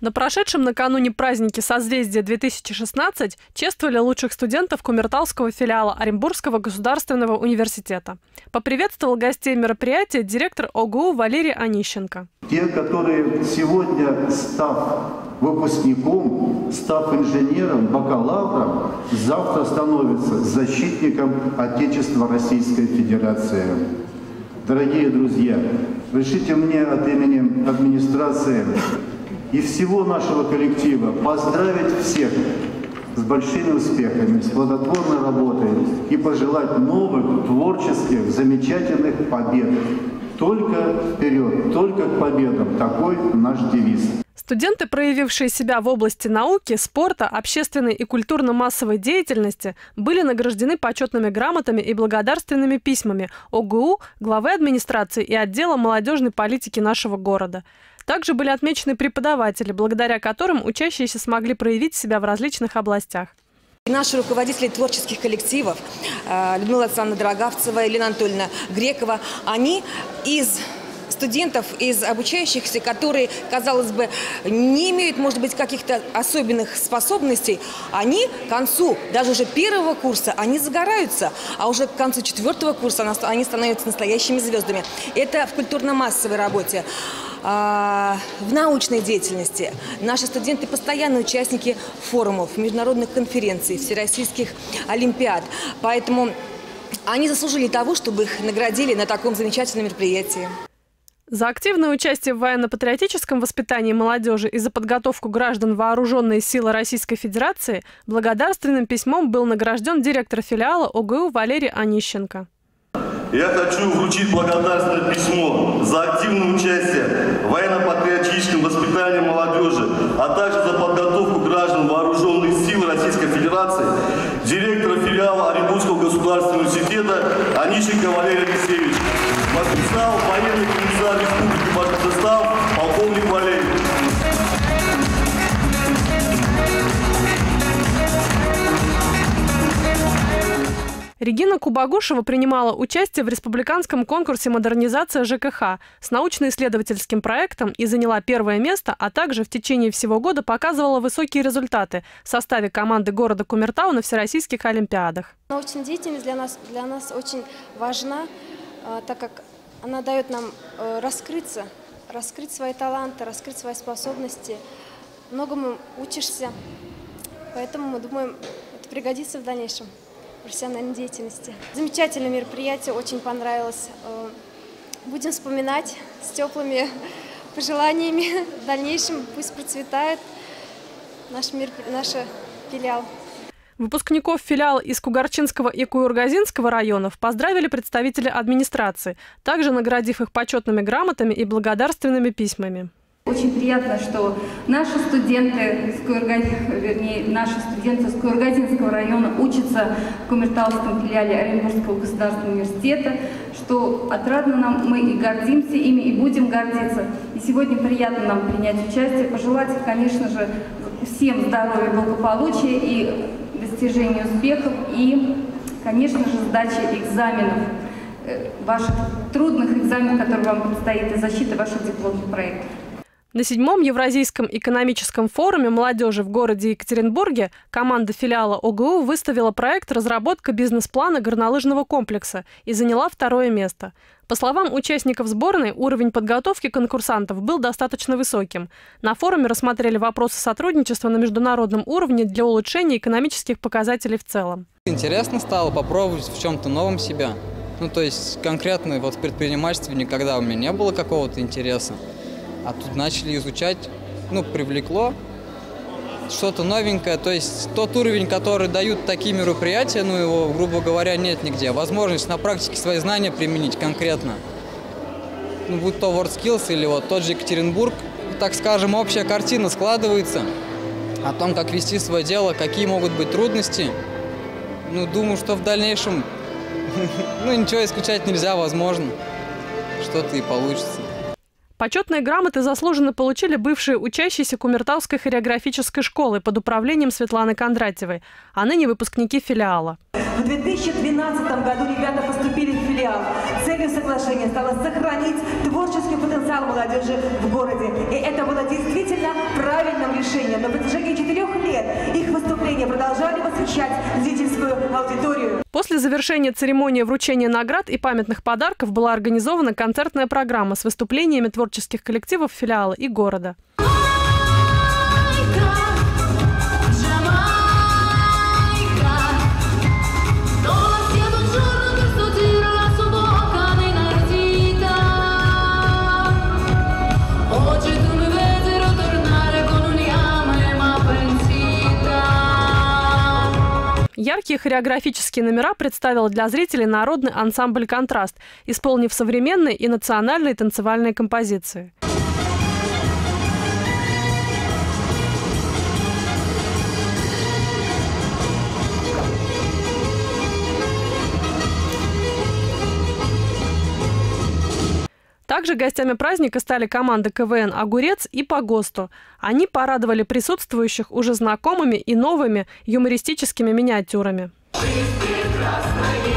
На прошедшем накануне празднике «Созвездие-2016» чествовали лучших студентов Кумертауского филиала Оренбургского государственного университета. Поприветствовал гостей мероприятия директор ОГУ Валерий Онищенко. Те, которые сегодня, став выпускником, став инженером, бакалавром, завтра становятся защитником Отечества Российской Федерации. Дорогие друзья, разрешите мне от имени администрации и всего нашего коллектива поздравить всех с большими успехами, с плодотворной работой и пожелать новых, творческих, замечательных побед. Только вперед, только к победам. Такой наш девиз. Студенты, проявившие себя в области науки, спорта, общественной и культурно-массовой деятельности, были награждены почетными грамотами и благодарственными письмами ОГУ, главы администрации и отдела молодежной политики нашего города. Также были отмечены преподаватели, благодаря которым учащиеся смогли проявить себя в различных областях. Наши руководители творческих коллективов, Людмила Александровна Дорогавцева, Елена Анатольевна Грекова, они из студентов, из обучающихся, которые, казалось бы, не имеют, может быть, каких-то особенных способностей, они к концу, даже уже первого курса, они загораются, а уже к концу 4-го курса они становятся настоящими звездами. Это в культурно-массовой работе. В научной деятельности наши студенты постоянные участники форумов, международных конференций, всероссийских олимпиад. Поэтому они заслужили того, чтобы их наградили на таком замечательном мероприятии. За активное участие в военно-патриотическом воспитании молодежи и за подготовку граждан вооруженные силы Российской Федерации благодарственным письмом был награжден директор филиала ОГУ Валерий Онищенко. Я хочу вручить благодарственное письмо за активное участие в военно-патриотическом воспитании молодежи, а также за подготовку граждан вооруженных сил Российской Федерации директора филиала Оренбургского государственного университета Онищенко Валерий Алексеевич. Подписал военный комиссар Республики Башкортостан полковник Валерий. Регина Кубагушева принимала участие в республиканском конкурсе «Модернизация ЖКХ» с научно-исследовательским проектом и заняла первое место, а также в течение всего года показывала высокие результаты в составе команды города Кумертау на всероссийских олимпиадах. Научная деятельность для нас очень важна, так как она дает нам раскрыть свои таланты, раскрыть свои способности. Многому учишься, поэтому мы думаем, это пригодится в дальнейшем профессиональной деятельности. Замечательное мероприятие, очень понравилось. Будем вспоминать с теплыми пожеланиями. В дальнейшем пусть процветает наш филиал. Выпускников филиала из Кугарчинского и Куюргазинского районов поздравили представители администрации, также наградив их почетными грамотами и благодарственными письмами. Очень приятно, что наши студенты с Куюргазинского района учатся в Кумертауском филиале Оренбургского государственного университета, что отрадно нам, мы и гордимся ими, и будем гордиться. И сегодня приятно нам принять участие, пожелать, конечно же, всем здоровья, благополучия и достижения успехов, и, конечно же, сдачи экзаменов, ваших трудных экзаменов, которые вам предстоит, и защиты ваших дипломных проектов. На 7-м Евразийском экономическом форуме молодежи в городе Екатеринбурге команда филиала ОГУ выставила проект «Разработка бизнес-плана горнолыжного комплекса» и заняла 2-е место. По словам участников сборной, уровень подготовки конкурсантов был достаточно высоким. На форуме рассмотрели вопросы сотрудничества на международном уровне для улучшения экономических показателей в целом. Интересно стало попробовать в чем-то новом себя. То есть конкретно в предпринимательстве никогда у меня не было какого-то интереса. А тут начали изучать, привлекло что-то новенькое. То есть тот уровень, который дают такие мероприятия, его, грубо говоря, нет нигде. Возможность на практике свои знания применить конкретно. Будь то WorldSkills или тот же Екатеринбург, так скажем, общая картина складывается о том, как вести свое дело, какие могут быть трудности. Думаю, что в дальнейшем, ничего исключать нельзя, возможно, что-то и получится. Почетные грамоты заслуженно получили бывшие учащиеся Кумертауской хореографической школы под управлением Светланы Кондратьевой, а ныне выпускники филиала. В 2012 году ребята поступили в филиал. Целью соглашения стало сохранить творческий потенциал молодежи в городе. И это было действительно правильно насыщать зрительскую аудиторию. После завершения церемонии вручения наград и памятных подарков была организована концертная программа с выступлениями творческих коллективов филиала и города. Яркие хореографические номера представил для зрителей народный ансамбль «Контраст», исполнив современные и национальные танцевальные композиции. Также гостями праздника стали команды КВН «Огурец» и «По ГОСТу». Они порадовали присутствующих уже знакомыми и новыми юмористическими миниатюрами. Жизнь прекрасная.